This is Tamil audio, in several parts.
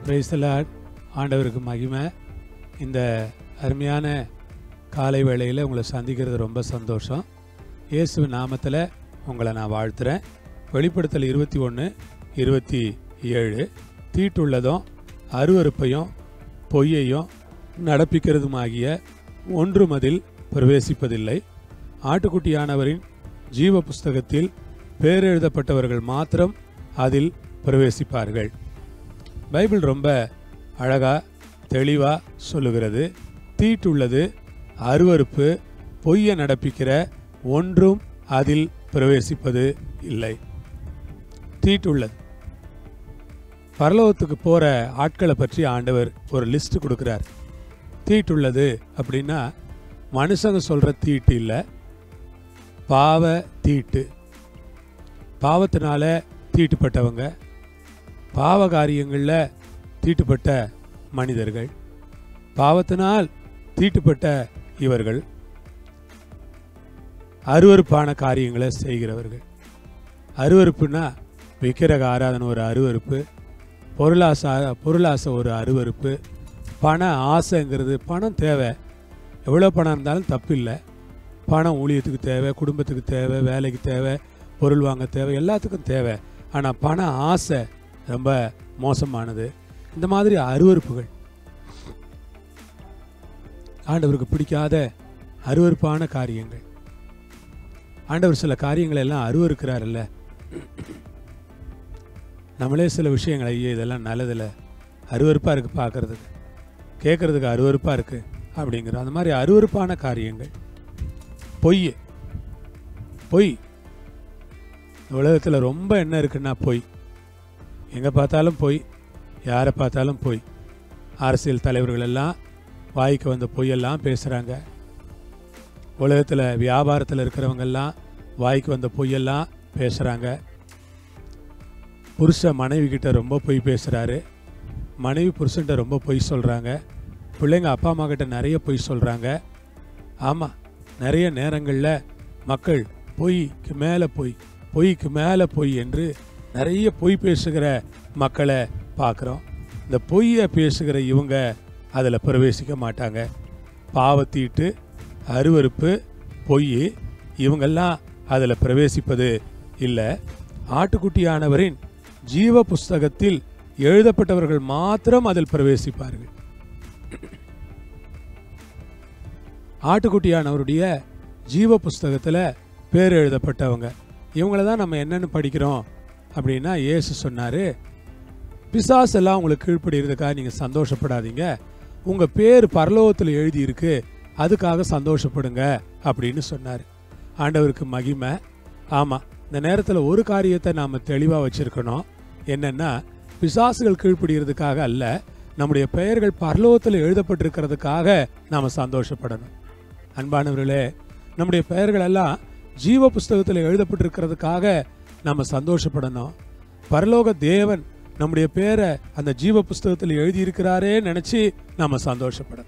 Praise the Lord. ஆண்டவருக்கு மகிமை. இந்த அருமையான காலை வேளையில் உங்களை சந்திக்கிறது ரொம்ப சந்தோஷம். இயேசுவின் நாமத்தில் உங்களை நான் வாழ்த்துறேன். வெளிப்படுத்தல் 21:27 தீட்டுள்ளதும் அருவருப்பையும் பொய்யையும் நடப்பிக்கிறதுமாகிய ஒன்றும் அதில் பிரவேசிப்பதில்லை. ஆட்டுக்குட்டியானவரின் ஜீவ புஸ்தகத்தில் பேரெழுதப்பட்டவர்கள் மாத்திரம் அதில் பிரவேசிப்பார்கள். பைபிள் ரொம்ப அழகா தெளிவா சொல்லுகிறது. தீட்டுள்ளது, அருவருப்பு, பொய்யை நடப்பிக்கிற ஒன்றும் அதில் பிரவேசிப்பது இல்லை. தீட்டுள்ளது. பரலோகத்துக்கு போற ஆட்களை பற்றி ஆண்டவர் ஒரு லிஸ்ட் கொடுக்கிறார். தீட்டுள்ளது அப்படின்னா மனுஷங்க சொல்ற தீட்டு இல்லை, பாவ தீட்டு. பாவத்தினால தீட்டுப்பட்டவங்க, பாவ காரியங்களில் தீட்டுப்பட்ட மனிதர்கள், பாவத்தினால் தீட்டுப்பட்ட இவர்கள் அருவருப்பான காரியங்களை செய்கிறவர்கள். அருவருப்புன்னா விக்கிரக ஆராதனை ஒரு அருவருப்பு, பொருளாசை ஒரு அருவருப்பு, பண ஆசைங்கிறது. பணம் தேவை, எவ்வளோ பணம் இருந்தாலும் தப்பு இல்லை. பணம் ஊழியத்துக்கு தேவை, குடும்பத்துக்கு தேவை, வேலைக்கு தேவை, பொருள் வாங்க தேவை, எல்லாத்துக்கும் தேவை. ஆனால் பண ஆசை ரொம்ப மோசமானது. இந்த மாதிரி அருவருப்புகள், ஆண்டவருக்கு பிடிக்காத அருவருப்பான காரியங்கள். ஆண்டவர் சில காரியங்களை எல்லாம் அருவருக்கிறார்ல. நம்மளே சில விஷயங்களை ஐயோ இதெல்லாம் நல்லதில்லை, அருவருப்பாக இருக்குது, பார்க்கறதுக்கு கேட்கறதுக்கு அருவருப்பாக இருக்குது அப்படிங்கிறோம். அந்த மாதிரி அருவருப்பான காரியங்கள். பொய். உலகத்தில் ரொம்ப என்ன இருக்குன்னா பொய். எங்கே பார்த்தாலும் பொய், யாரை பார்த்தாலும் பொய். அரசியல் தலைவர்கள் எல்லாம் வாய்க்கு வந்த பொய்யெல்லாம் பேசுகிறாங்க. உலகத்தில் வியாபாரத்தில் இருக்கிறவங்கெல்லாம் வாய்க்கு வந்த பொய்யெல்லாம் பேசுகிறாங்க. புருஷன் மனைவி கிட்ட ரொம்ப பொய் பேசுகிறாரு, மனைவி புருஷன்கிட்ட ரொம்ப பொய் சொல்கிறாங்க, பிள்ளைங்க அப்பா அம்மா கிட்ட நிறைய பொய் சொல்கிறாங்க. ஆமாம், நிறைய நேரங்களில் மக்கள் பொய்க்கு மேலே பொய், பொய்க்கு மேலே பொய் என்று நிறைய பொய் பேசுகிற மக்களை பார்க்குறோம். இந்த பொய்யை பேசுகிற இவங்க அதில் பிரவேசிக்க மாட்டாங்க. பாவத்தீட்டு, அருவருப்பு, பொய், இவங்கெல்லாம் அதில் பிரவேசிப்பது இல்லை. ஆட்டுக்குட்டியானவரின் ஜீவ புஸ்தகத்தில் எழுதப்பட்டவர்கள் மாத்திரம் அதில் பிரவேசிப்பார்கள். ஆட்டுக்குட்டியானவருடைய ஜீவ புஸ்தகத்தில் பேர் எழுதப்பட்டவங்க இவங்கள தான் நம்ம என்னென்னு படிக்கிறோம் அப்படின்னா, இயேசு சொன்னார், பிசாசெல்லாம் உங்களுக்கு கீழ்ப்படுகிறதுக்காக நீங்கள் சந்தோஷப்படாதீங்க, உங்கள் பேர் பரலோகத்தில் எழுதியிருக்கு, அதுக்காக சந்தோஷப்படுங்க அப்படின்னு சொன்னார். ஆண்டவருக்கு மகிமை. ஆமாம், இந்த நேரத்தில் ஒரு காரியத்தை நாம் தெளிவாக வச்சுருக்கணும். என்னென்னா, பிசாசுகள் கீழ்ப்படுகிறதுக்காக அல்ல, நம்முடைய பெயர்கள் பரலோகத்தில் எழுதப்பட்டிருக்கிறதுக்காக நாம் சந்தோஷப்படணும். அன்பானவர்களே, நம்முடைய பெயர்கள் எல்லாம் ஜீவ புஸ்தகத்தில் எழுதப்பட்டிருக்கிறதுக்காக நம்ம சந்தோஷப்படணும். பரலோக தேவன் நம்முடைய பேரை அந்த ஜீவ புஸ்தகத்தில் எழுதியிருக்கிறாரே நினச்சி நம்ம சந்தோஷப்படணும்.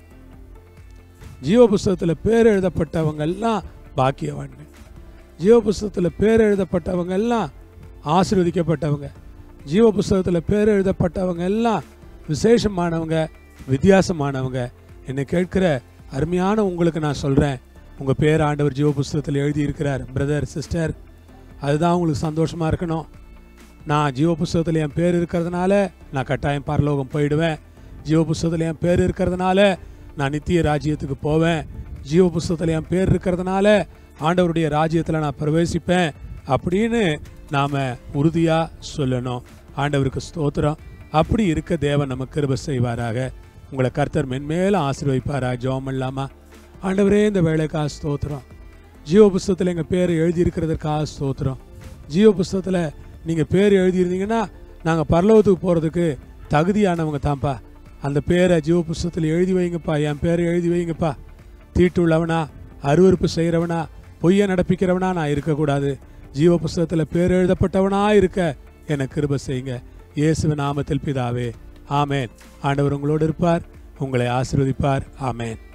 ஜீவ புஸ்தகத்தில் பேர் எழுதப்பட்டவங்க எல்லாம் பாக்கியவான்கள். ஜீவ புஸ்தகத்தில் பேர் எழுதப்பட்டவங்க எல்லாம் ஆசீர்வதிக்கப்பட்டவங்க. ஜீவ புஸ்தகத்தில் பேர் எழுதப்பட்டவங்க எல்லாம் விசேஷமானவங்க, வித்தியாசமானவங்க. என்னை கேட்கிற அருமையான உங்களுக்கு நான் சொல்கிறேன், உங்கள் பேர் ஆண்டவர் ஜீவ புஸ்தகத்தில் எழுதியிருக்கிறார். பிரதர், சிஸ்டர், அதுதான் உங்களுக்கு சந்தோஷமாக இருக்கணும். நான் ஜீவ புஸ்தகத்தில் என் பேர் இருக்கிறதுனால நான் கட்டாயம் பரலோகம் போயிடுவேன். ஜீவ புஸ்தகத்தில் என் பேர் இருக்கிறதுனால நான் நித்திய ராஜ்யத்துக்கு போவேன். ஜீவ புஸ்தகத்தில் என் பேர் இருக்கிறதுனால ஆண்டவருடைய ராஜ்யத்தில் நான் பிரவேசிப்பேன் அப்படின்னு நாம் உறுதியாக சொல்லணும். ஆண்டவருக்கு ஸ்தோத்திரம். அப்படி இருக்க தேவன் நமக்கு கிருபை செய்வாராக. உங்களை கர்த்தர் மென்மேலும் ஆசீர்வதிப்பாராக. ஜெபம் இல்லாமா? ஆண்டவரே, இந்த வேலைக்காக ஸ்தோத்திரம். ஜீவ புஸ்தகத்தில் எங்கள் பேர் எழுதியிருக்கிறதுக்காக ஸ்தோத்திரம். ஜீவ புஸ்தகத்தில் நீங்கள் பேர் எழுதியிருந்தீங்கன்னா நாங்கள் பரலோகத்துக்கு போகிறதுக்கு தகுதியானவங்க தான்ப்பா. அந்த பேரை ஜீவ புஸ்தகத்தில் எழுதி வைங்கப்பா, என் பேரை எழுதி வைங்கப்பா. தீட்டு உள்ளவனா, அருவருப்பு செய்கிறவனா, பொய்யை நடப்பிக்கிறவனா நான் இருக்கக்கூடாது. ஜீவ புஸ்தகத்தில் பேர் எழுதப்பட்டவனா இருக்க எனக்கு கிருபை செய்யுங்க. இயேசுவின் நாமத்தில் பிதாவே, ஆமேன். ஆண்டவர் உங்களோடு இருப்பார், உங்களை ஆசீர்வதிப்பார். ஆமேன்.